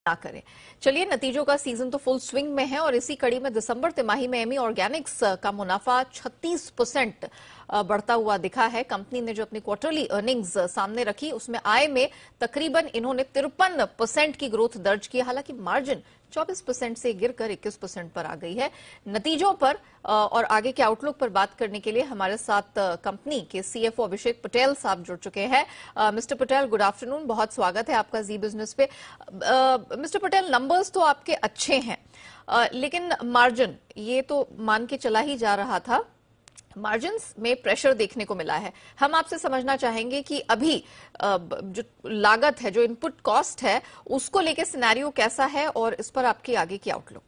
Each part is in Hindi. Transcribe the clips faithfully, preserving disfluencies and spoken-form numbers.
ना करें। चलिए, नतीजों का सीजन तो फुल स्विंग में है और इसी कड़ी में दिसंबर तिमाही में एमी ऑर्गेनिक्स का मुनाफा छत्तीस परसेंट बढ़ता हुआ दिखा है। कंपनी ने जो अपनी क्वार्टरली अर्निंग्स सामने रखी उसमें आय में तकरीबन इन्होंने तिरपन परसेंट की ग्रोथ दर्ज की। हालांकि मार्जिन चौबीस परसेंट से गिरकर इक्कीस परसेंट पर आ गई है। नतीजों पर और आगे के आउटलुक पर बात करने के लिए हमारे साथ कंपनी के सीएफओ अभिषेक पटेल साहब जुड़ चुके हैं। मिस्टर पटेल, गुड आफ्टरनून, बहुत स्वागत है आपका जी बिजनेस पे। मिस्टर पटेल, नंबर्स तो आपके अच्छे हैं, आ, लेकिन मार्जिन ये तो मान के चला ही जा रहा था, मार्जिन्स में प्रेशर देखने को मिला है। हम आपसे समझना चाहेंगे कि अभी जो लागत है, जो इनपुट कॉस्ट है, उसको लेके सिनेरियो कैसा है और इस पर आपकी आगे की outlook.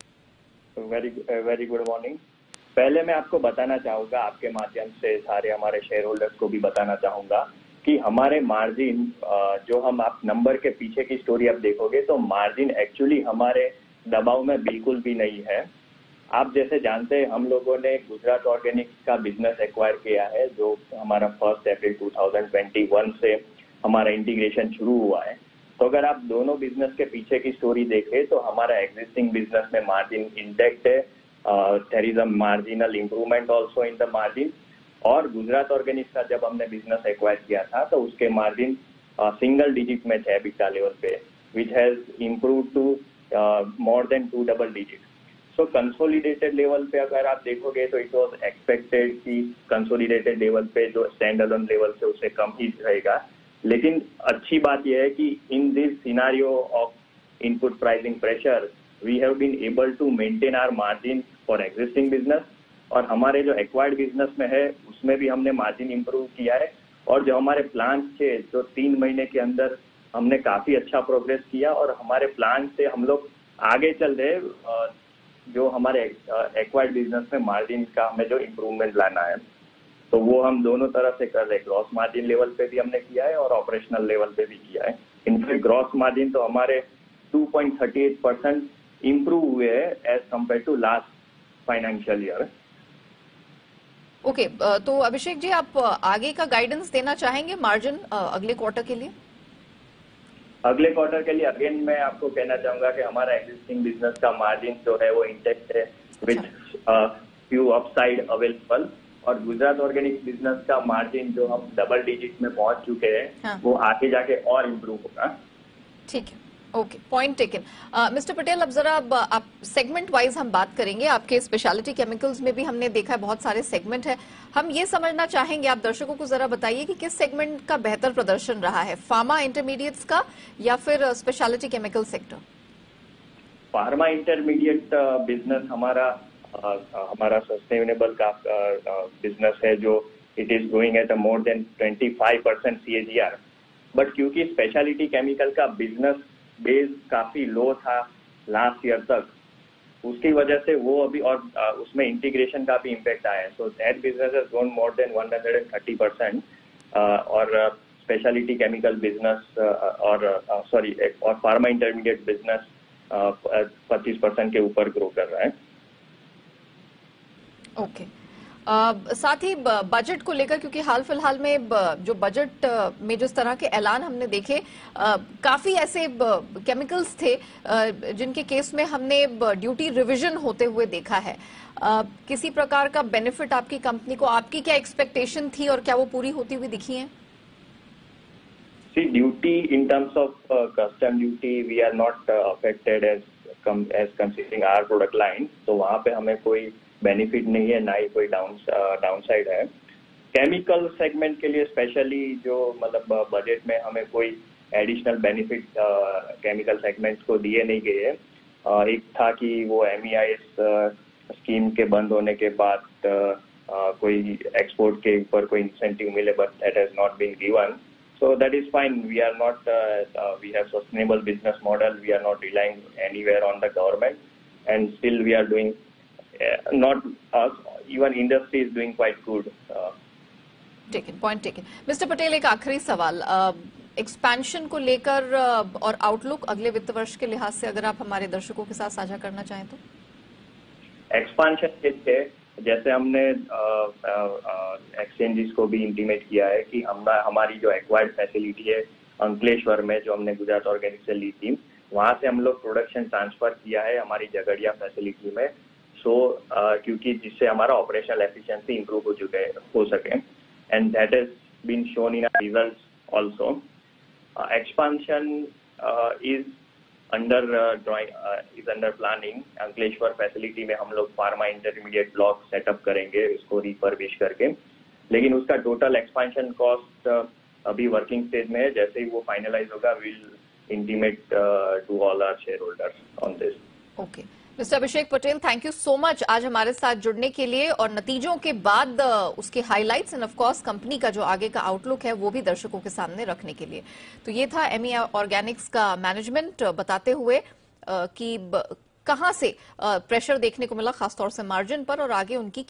Very very good morning. पहले मैं आपको बताना चाहूंगा, आपके माध्यम से सारे हमारे शेयर होल्डर्स को भी बताना चाहूंगा कि हमारे मार्जिन, जो हम आप नंबर के पीछे की स्टोरी आप देखोगे तो मार्जिन एक्चुअली हमारे दबाव में बिल्कुल भी नहीं है। आप जैसे जानते हैं, हम लोगों ने गुजरात ऑर्गेनिक्स का बिजनेस एक्वायर किया है, जो हमारा फर्स्ट अप्रैल दो हज़ार इक्कीस से हमारा इंटीग्रेशन शुरू हुआ है। तो अगर आप दोनों बिजनेस के पीछे की स्टोरी देखें तो हमारा एग्जिस्टिंग बिजनेस में मार्जिन इंटैक्ट है, there is a marginal improvement also in the margin. और गुजरात ऑर्गेनिक्स का जब हमने बिजनेस एक्वायर किया था तो उसके मार्जिन सिंगल डिजिट में थे एबिटा लेवल पे, which has improved to more than to double digit. So consolidated level पे अगर आप देखोगे तो इट वाज एक्सपेक्टेड कि कंसोलिडेटेड लेवल पे जो स्टैंड अलोन लेवल से उससे कम ही रहेगा। लेकिन अच्छी बात यह है कि in this scenario of input pricing pressure we have been able to maintain our margin for existing business. और हमारे जो एक्वायर्ड बिजनेस में है उसमें भी हमने मार्जिन इंप्रूव किया है। और जो हमारे प्लान थे, जो तीन महीने के अंदर हमने काफी अच्छा प्रोग्रेस किया और हमारे प्लान से हम लोग आगे चल रहे। जो हमारे एक्वायर्ड बिजनेस में मार्जिन का हमें जो इम्प्रूवमेंट लाना है तो वो हम दोनों तरह से कर रहे हैं। ग्रॉस मार्जिन लेवल पे भी हमने किया है और ऑपरेशनल लेवल पे भी किया है। इनफैक्ट ग्रॉस मार्जिन तो हमारे two point thirty eight percent improve हुए हैं as compared to last financial year. Okay, तो अभिषेक जी, आप आगे का गाइडेंस देना चाहेंगे मार्जिन अगले क्वार्टर के लिए? अगले क्वार्टर के लिए अगेन मैं आपको कहना चाहूंगा कि हमारा एग्जिस्टिंग बिजनेस का मार्जिन जो है वो इंटेक्ट है, विथ फ्यू अपसाइड अवेलेबल। और गुजरात ऑर्गेनिक्स बिजनेस का मार्जिन जो हम डबल डिजिट में पहुंच चुके हैं, हाँ। वो आगे जाके और इम्प्रूव होगा। ठीक है, okay, point taken. Mister Patel, अब जरा अब आप सेगमेंट वाइज हम बात करेंगे। आपके स्पेशलिटी केमिकल्स में भी हमने देखा है बहुत सारे सेगमेंट है। हम ये समझना चाहेंगे, आप दर्शकों को जरा बताइए कि किस सेगमेंट का बेहतर प्रदर्शन रहा है, फार्मा इंटरमीडिएट्स का या फिर speciality chemical sector? Pharma intermediate business हमारा uh, हमारा सस्टेनेबल का बिजनेस uh, है, जो it is growing at a more than twenty five percent C A G R. But क्योंकि स्पेशलिटी केमिकल का बिजनेस बेस काफी लो था लास्ट ईयर तक, उसकी वजह से वो अभी और uh, उसमें इंटीग्रेशन का भी इम्पैक्ट आया है। So that business has grown more than one hundred thirty percent. और स्पेशलिटी केमिकल बिजनेस और सॉरी uh, और फार्मा इंटरमीडिएट बिजनेस पच्चीस परसेंट के ऊपर ग्रो कर रहा है। ओके, uh, साथ ही बजट को लेकर, क्योंकि हाल फिलहाल में जो बजट में जिस तरह के ऐलान हमने देखे, uh, काफी ऐसे केमिकल्स थे uh, जिनके केस में हमने ड्यूटी रिवीजन होते हुए देखा है। uh, किसी प्रकार का बेनिफिट आपकी कंपनी को, आपकी क्या एक्सपेक्टेशन थी और क्या वो पूरी होती हुई दिखी है? See, duty in terms of custom duty we are not affected as as considering our product line. तो वहां पे हमें कोई बेनिफिट नहीं है, ना ही कोई डाउन डाउन साइड है। केमिकल सेगमेंट के लिए स्पेशली जो मतलब बजट में हमें कोई एडिशनल बेनिफिट केमिकल सेगमेंट को दिए नहीं गए हैं। uh, एक था कि वो M E I S scheme के बंद होने के बाद uh, uh, कोई एक्सपोर्ट के ऊपर कोई इंसेंटिव मिले, but that has not been given. So that is fine. We are not, uh, uh, we have sustainable business model. We are not relying anywhere on the government, and still we are doing, uh, not us, even industry is doing quite good. Uh, taken, point taken. Mister Patel, एक आखिरी सवाल, एक्सपेंशन uh, को लेकर uh, और आउटलुक अगले वित्त वर्ष के लिहाज से अगर आप हमारे दर्शकों के साथ साझा करना चाहें तो? एक्सपेंशन के थे, जैसे हमने एक्सचेंजेस को भी इंटीमेट किया है कि हम हमारी जो एक्वायर्ड फैसिलिटी है अंकलेश्वर में, जो हमने गुजरात ऑर्गेनिक से ली थी, वहां से हम लोग प्रोडक्शन ट्रांसफर किया है हमारी झगड़िया फैसिलिटी में। सो so, uh, क्योंकि जिससे हमारा ऑपरेशनल एफिशिएंसी इंप्रूव हो चुके हो सके, and that has been shown in our results also. Expansion is under drawing is under planning. Ankleshwar facility में हम लोग फार्मा इंटरमीडिएट ब्लॉक सेटअप करेंगे इसको रिफर्बिश करके, लेकिन उसका टोटल एक्सपेंशन कॉस्ट अभी वर्किंग स्टेज में है। जैसे ही वो फाइनलाइज होगा will intimate to all our shareholders on this. Okay, mister Abhishek Patel, thank you so much आज हमारे साथ जुड़ने के लिए और नतीजों के बाद उसके highlights and of course company का जो आगे का आउटलुक है वो भी दर्शकों के सामने रखने के लिए। तो ये था एमी ऑर्गेनिक्स का मैनेजमेंट बताते हुए कि कहां से प्रेशर देखने को मिला खासतौर से मार्जिन पर और आगे उनकी